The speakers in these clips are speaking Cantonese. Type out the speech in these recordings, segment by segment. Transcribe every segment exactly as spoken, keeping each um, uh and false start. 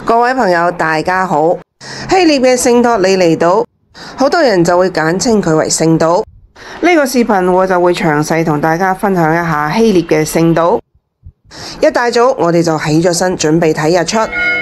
各位朋友，大家好。希臘嘅聖托里尼島，好多人就會簡稱佢為聖島。呢個視頻我就會詳細同大家分享一下希臘嘅聖島。一大早我哋就起咗身，準備睇日出。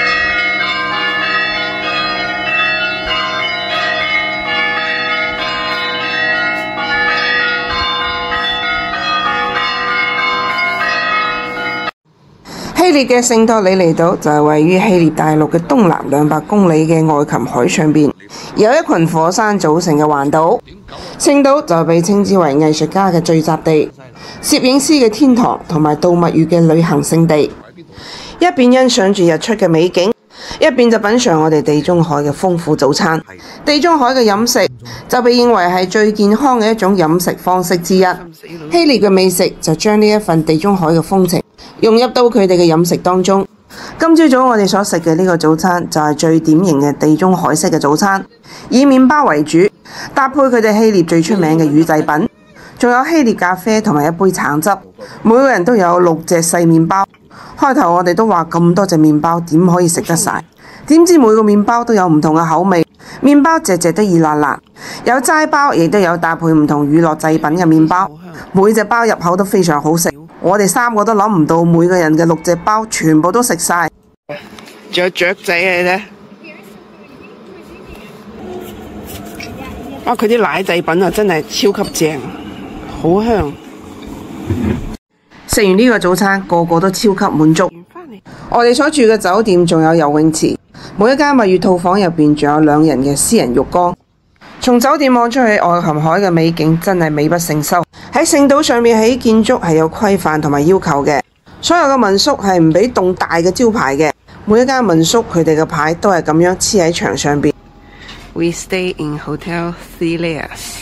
希臘嘅聖托里尼島就係位於希臘大陸嘅東南兩百公里嘅愛琴海上邊，由一群火山組成嘅環島。聖島就被稱之為藝術家嘅聚集地、攝影師嘅天堂同埋度蜜月嘅旅行勝地。一邊欣賞住日出嘅美景，一邊就品嚐我哋地中海嘅豐富早餐。地中海嘅飲食就被認為係最健康嘅一種飲食方式之一。希臘嘅美食就將呢一份地中海嘅風情融入到佢哋嘅飲食當中。今朝早我哋所食嘅呢個早餐就係最典型嘅地中海式嘅早餐，以麵包為主，搭配佢哋希臘最出名嘅乳製品，仲有希臘咖啡同埋一杯橙汁。每個人都有六隻細麵包。開頭我哋都話咁多隻麵包點可以食得晒？點知每個麵包都有唔同嘅口味，麵包隻隻都熱辣辣，有齋包，亦都有搭配唔同乳酪製品嘅麵包，每隻包入口都非常好食。我哋三個都諗唔到每個人嘅六隻包全部都食晒。仲有雀仔嚟咧，哇！佢啲奶製品啊真係超級正，好香。食完呢個早餐，個個都超級滿足。我哋所住嘅酒店仲有游泳池，每一間蜜月套房入邊仲有兩人嘅私人浴缸。從酒店望出去愛琴海嘅美景真係美不勝收。喺聖島上面起建築係有規範同埋要求嘅，所有嘅民宿係唔俾棟大嘅招牌嘅。每一間民宿佢哋嘅牌都係咁樣黐喺牆上邊。We stay in Hotel Thales。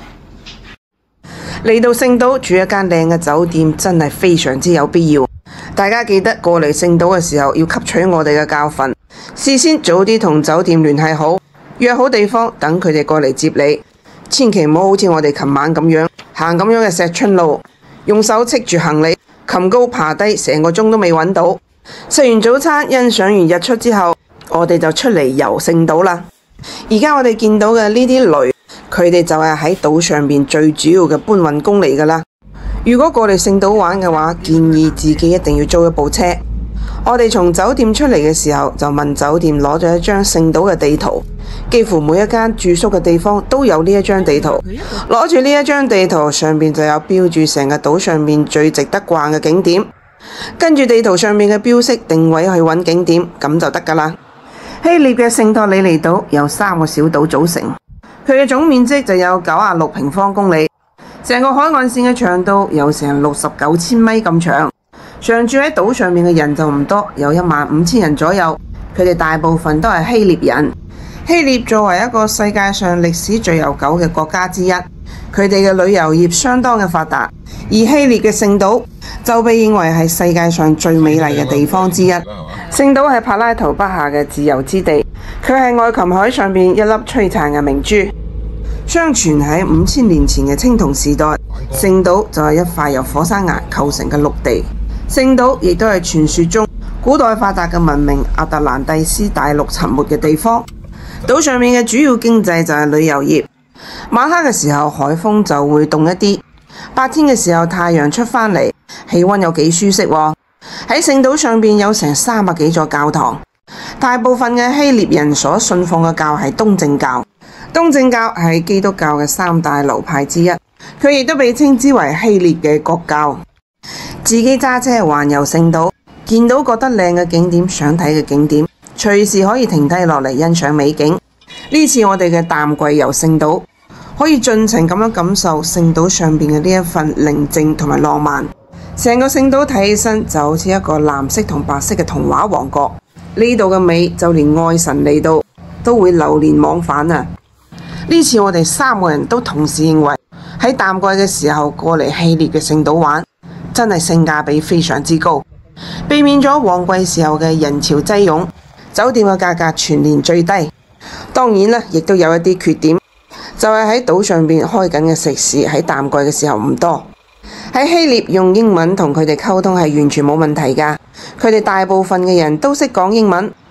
嚟到聖島住一間靚嘅酒店真係非常之有必要。大家記得過嚟聖島嘅時候要吸取我哋嘅教訓，事先早啲同酒店聯繫好，約好地方等佢哋過嚟接你。千祈唔好好似我哋琴晚咁樣行咁樣嘅石春路，用手拎住行李，擒高爬低，成個鐘都未揾到。食完早餐，欣賞完日出之後，我哋就出嚟遊聖島啦。而家我哋見到嘅呢啲驢，佢哋就係喺島上邊最主要嘅搬運工嚟噶啦。如果過嚟聖島玩嘅話，建議自己一定要租一部車。我哋從酒店出嚟嘅時候，就問酒店攞咗一張聖島嘅地圖，幾乎每一間住宿嘅地方都有呢一張地圖。攞住呢一張地圖，上面就有標注成個島上面最值得逛嘅景點，跟住地圖上面嘅標識定位去揾景點，咁就得噶啦。希臘嘅聖托里尼島由三個小島組成，佢嘅總面積就有九十六平方公里，成個海岸線嘅長度有成六十九千米咁長。常住喺島上面嘅人就唔多，有一萬五千人左右。佢哋大部分都係希臘人。希臘作為一個世界上歷史最悠久嘅國家之一，佢哋嘅旅遊業相當嘅發達。而希臘嘅聖島就被認為係世界上最美麗嘅地方之一。聖島係柏拉圖筆下嘅自由之地，佢係愛琴海上面一粒璀璨嘅明珠。相傳喺五千年前嘅青銅時代，聖島就係一塊由火山岩構成嘅陸地。聖島亦都係傳說中古代發達嘅文明亞特蘭蒂斯大陸沉沒嘅地方。島上面嘅主要經濟就係旅遊業。晚黑嘅時候海風就會凍一啲，白天嘅時候太陽出返嚟，氣溫有幾舒適喎。喺聖島上面有成三百幾座教堂，大部分嘅希臘人所信奉嘅教係東正教。東正教係基督教嘅三大流派之一，佢亦都被稱之為希臘嘅國教。自己揸車環遊聖島，見到覺得靚嘅景點，想睇嘅景點，隨時可以停低落嚟欣賞美景。呢次我哋嘅淡季遊聖島，可以盡情咁樣感受聖島上邊嘅呢一份寧靜同埋浪漫。成個聖島睇起身就好似一個藍色同白色嘅童話王國。呢度嘅美就連愛神嚟到都會流連忘返啊！呢次我哋三個人都同時認為喺淡季嘅時候過嚟希臘嘅聖島玩，真係性價比非常之高，避免咗旺季時候嘅人潮擠擁。酒店嘅價格全年最低，當然啦，亦都有一啲缺點，就係喺島上邊開緊嘅食肆喺淡季嘅時候唔多。喺希臘用英文同佢哋溝通係完全冇問題㗎，佢哋大部分嘅人都識講英文，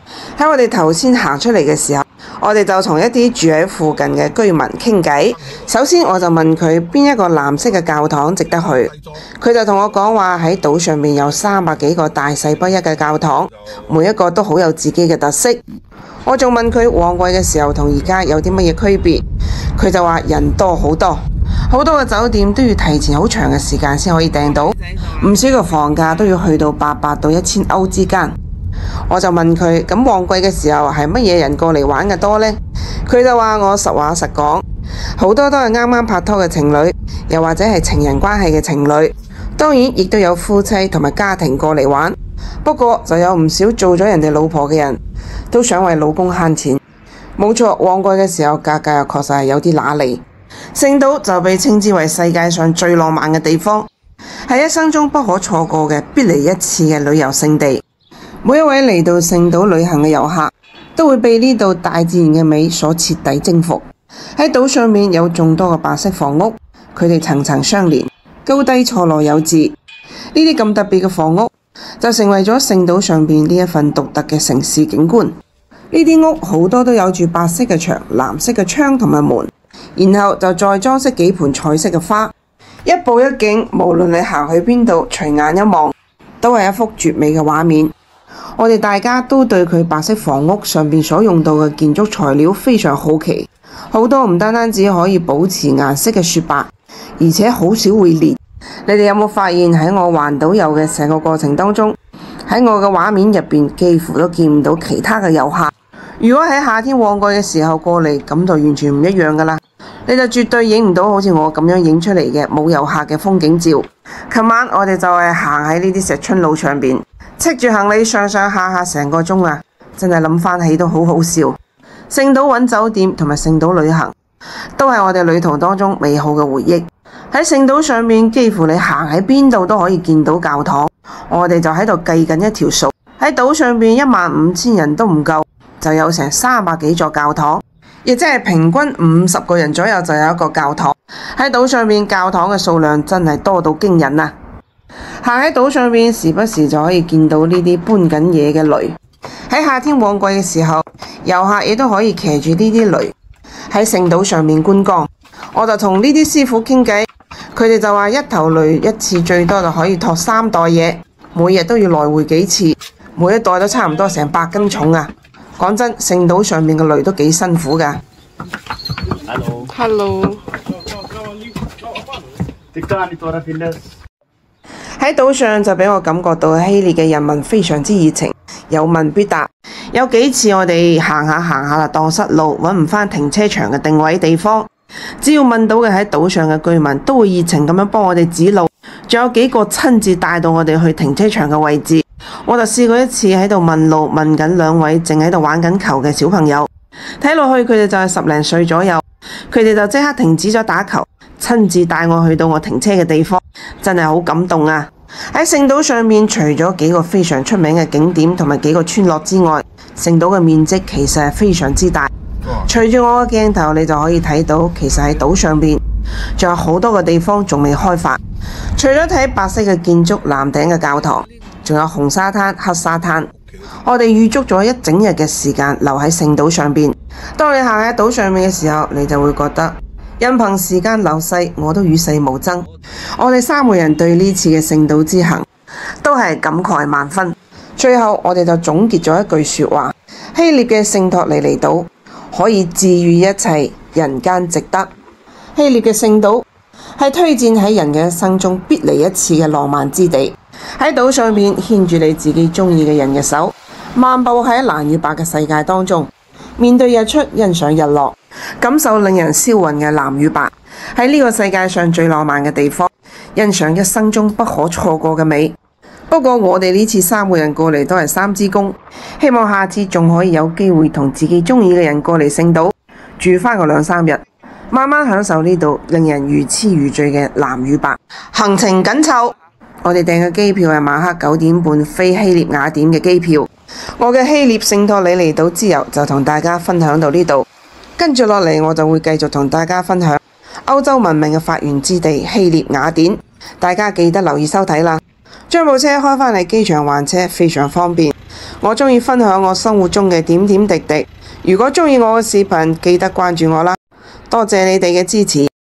喺我哋頭先行出嚟嘅時候，我哋就同一啲住喺附近嘅居民傾偈。首先我就問佢邊一個藍色嘅教堂值得去，佢就同我講話喺島上面有三百幾個大細不一嘅教堂，每一個都好有自己嘅特色。我仲問佢旺季嘅時候同而家有啲乜嘢區別，佢就話人多好多，好多嘅酒店都要提前好長嘅時間先可以訂到，唔少嘅房價都要去到八百到一千歐之間。我就問佢，咁旺季嘅時候係乜嘢人過嚟玩嘅多呢？佢就話我實話實講，好多都係啱啱拍拖嘅情侶，又或者係情人關係嘅情侶，當然亦都有夫妻同埋家庭過嚟玩。不過就有唔少做咗人哋老婆嘅人都想為老公慳錢。冇錯，旺季嘅時候價格又確實係有啲揦脷。聖島就被稱之為世界上最浪漫嘅地方，係一生中不可錯過嘅必嚟一次嘅旅遊勝地。每一位嚟到聖島旅行嘅遊客都會被呢度大自然嘅美所徹底征服。喺島上面有眾多嘅白色房屋，佢哋層層相連，高低錯落有致。呢啲咁特別嘅房屋就成為咗聖島上邊呢一份獨特嘅城市景觀。呢啲屋好多都有住白色嘅牆、藍色嘅窗同埋門，然後就再裝飾幾盆彩色嘅花，一步一景，無論你行去邊度，隨眼一望都係一幅絕美嘅畫面。我哋大家都對佢白色房屋上邊所用到嘅建築材料非常好奇，好多唔單單只可以保持顏色嘅雪白，而且好少會裂。你哋有冇發現喺我環島遊嘅成個過程當中，喺我嘅畫面入邊幾乎都見唔到其他嘅遊客。如果喺夏天旺季嘅時候過嚟，咁就完全唔一樣噶啦，你就絕對影唔到好似我咁樣影出嚟嘅冇遊客嘅風景照。琴晚我哋就係行喺呢啲石春路上邊，斥住行李上上下下成個鐘啊！真係諗翻起都好好笑。聖島揾酒店同埋聖島旅行都係我哋旅途當中美好嘅回憶。喺聖島上面，幾乎你行喺邊度都可以見到教堂。我哋就喺度計緊一條數，喺島上邊一萬五千人都唔夠，就有成三百幾座教堂，亦即係平均五十個人左右就有一個教堂。喺島上面教堂嘅數量真係多到驚人啊！行喺島上面，時不時就可以見到呢啲搬緊嘢嘅驢。喺夏天旺季嘅時候，遊客亦都可以騎住呢啲驢喺聖島上面觀光。我就同呢啲師傅傾偈，佢哋就話一頭驢一次最多就可以托三袋嘢，每日都要來回幾次，每一袋都差唔多成百斤重啊！講真，聖島上面嘅驢都幾辛苦㗎。Hello。Hello。喺島上就俾我感覺到希臘嘅人民非常之熱情，有問必答。有幾次我哋行下行下就蕩失路，揾唔返停車場嘅定位地方，只要問到嘅喺島上嘅居民都會熱情咁樣幫我哋指路，仲有幾個親自帶到我哋去停車場嘅位置。我就試過一次喺度問路，問緊兩位正喺度玩緊球嘅小朋友，睇落去佢哋就係十零歲左右，佢哋就即刻停止咗打球，親自帶我去到我停車嘅地方，真係好感動啊！喺聖島上面，除咗幾個非常出名嘅景點同埋幾個村落之外，聖島嘅面積其實係非常之大。隨住我嘅鏡頭，你就可以睇到，其實喺島上邊仲有好多個地方仲未開發。除咗睇白色嘅建築、藍頂嘅教堂，仲有紅沙灘、黑沙灘。我哋預足咗一整日嘅時間留喺聖島上邊。當你行喺島上面嘅時候，你就會覺得任憑時間流逝，我都與世無爭。我哋三個人對呢次嘅聖島之行都係感慨萬分。最後我哋就總結咗一句說話：希臘嘅聖托里尼島可以治癒一切，人間值得。希臘嘅聖島係推薦喺人嘅一生中必嚟一次嘅浪漫之地。喺島上面牽住你自己中意嘅人嘅手，漫步喺藍與白嘅世界當中，面對日出，欣賞日落，感受令人銷魂嘅藍與白。喺呢個世界上最浪漫嘅地方，欣賞一生中不可錯過嘅美。不過我哋呢次三個人過嚟都係三支公，希望下次仲可以有機會同自己中意嘅人過嚟聖島住翻個兩三日，慢慢享受呢度令人如痴如醉嘅藍與白。行程緊湊，我哋訂嘅機票係晚黑九點半飛希臘雅典嘅機票。我嘅希臘聖托里尼島之遊就同大家分享到呢度，跟住落嚟我就會繼續同大家分享歐洲文明嘅發源之地希臘雅典。大家記得留意收睇啦。將部車開返嚟機場還車非常方便， 我鍾意分享我生活中嘅點點滴滴。如果鍾意我嘅視頻，記得關注我啦。多謝你哋嘅支持。